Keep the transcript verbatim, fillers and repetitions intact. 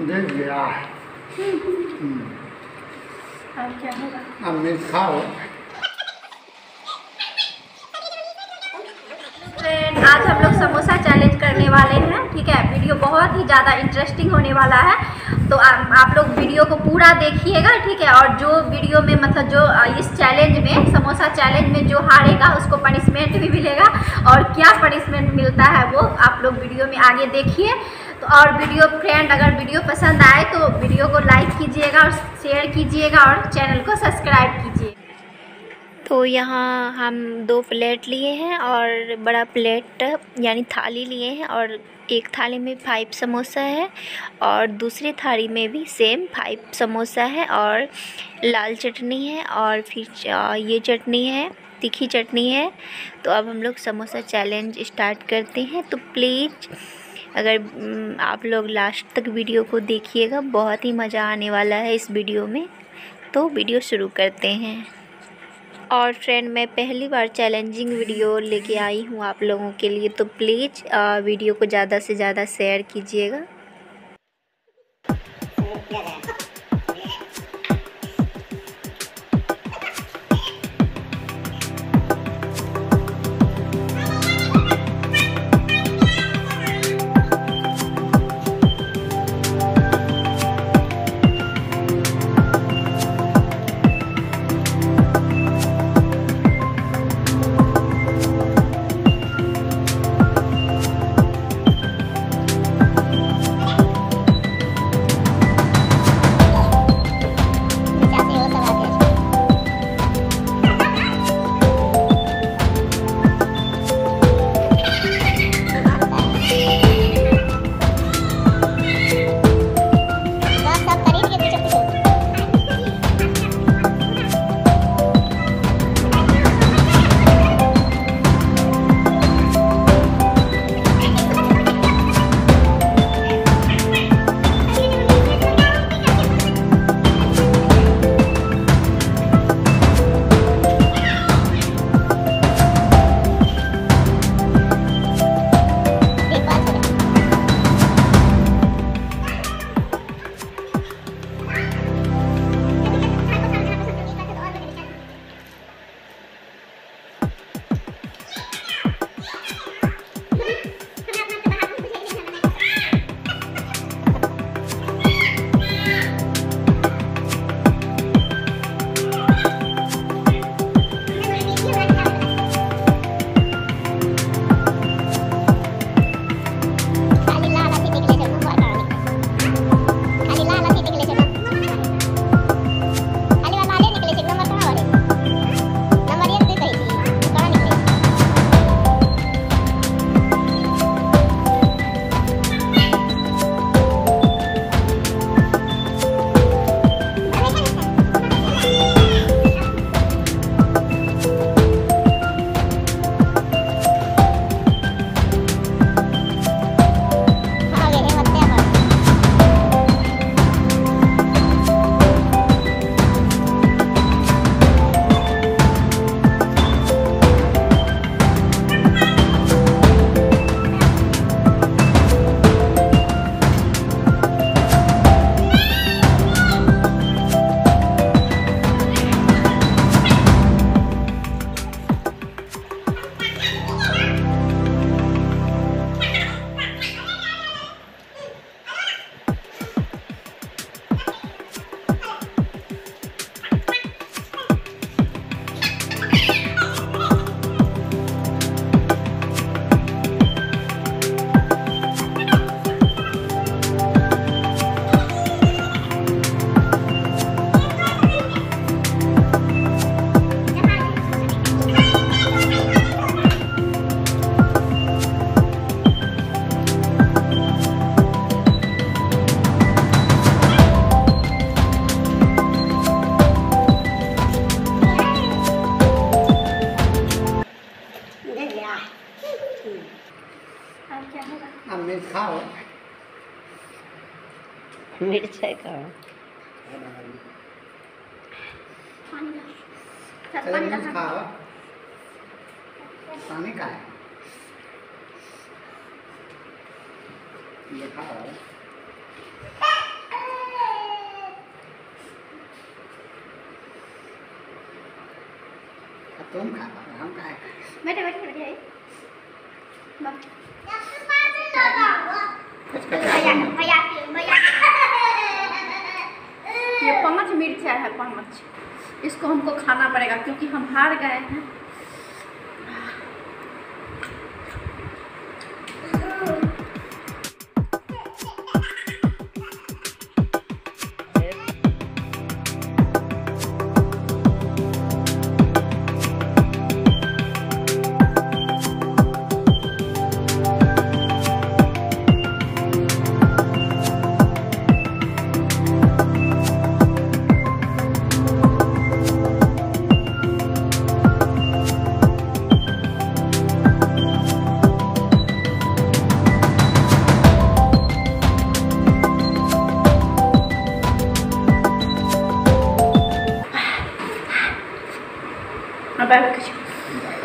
देख गया। अब क्या होगा? अब मिर्च खाओ। फ्रेंड, आज हम लोग समोसा चैलेंज करने वाले हैं। ठीक है, वीडियो बहुत ही ज़्यादा इंटरेस्टिंग होने वाला है, तो आ, आप लोग वीडियो को पूरा देखिएगा। ठीक है, और जो वीडियो में मतलब जो इस चैलेंज में, समोसा चैलेंज में जो हारेगा उसको पनिशमेंट भी मिलेगा, और क्या पनिशमेंट मिलता है वो आप लोग वीडियो में आगे देखिए। तो और वीडियो फ्रेंड, अगर वीडियो पसंद आए तो वीडियो को लाइक कीजिएगा और शेयर कीजिएगा और चैनल को सब्सक्राइब कीजिए। तो यहाँ हम दो प्लेट लिए हैं और बड़ा प्लेट यानी थाली लिए हैं, और एक थाली में फाइव समोसा है और दूसरी थाली में भी सेम फाइव समोसा है, और लाल चटनी है और फिर ये चटनी है, तीखी चटनी है। तो अब हम लोग समोसा चैलेंज स्टार्ट करते हैं। तो प्लीज़ अगर आप लोग लास्ट तक वीडियो को देखिएगा, बहुत ही मज़ा आने वाला है इस वीडियो में। तो वीडियो शुरू करते हैं। और फ्रेंड, मैं पहली बार चैलेंजिंग वीडियो लेके आई हूँ आप लोगों के लिए, तो प्लीज़ वीडियो को ज़्यादा से ज़्यादा शेयर कीजिएगा। अब मिर्च खाओ। मिर्च है का चलो मिर्च खाओ। पानी का है ये खाओ। तुम खा हम खाए। बैठे बैठे बैठे भैया भैया भैया ये पाँच मिर्चा है, पाँच। इसको हमको खाना पड़ेगा क्योंकि हम हार गए हैं। Bye.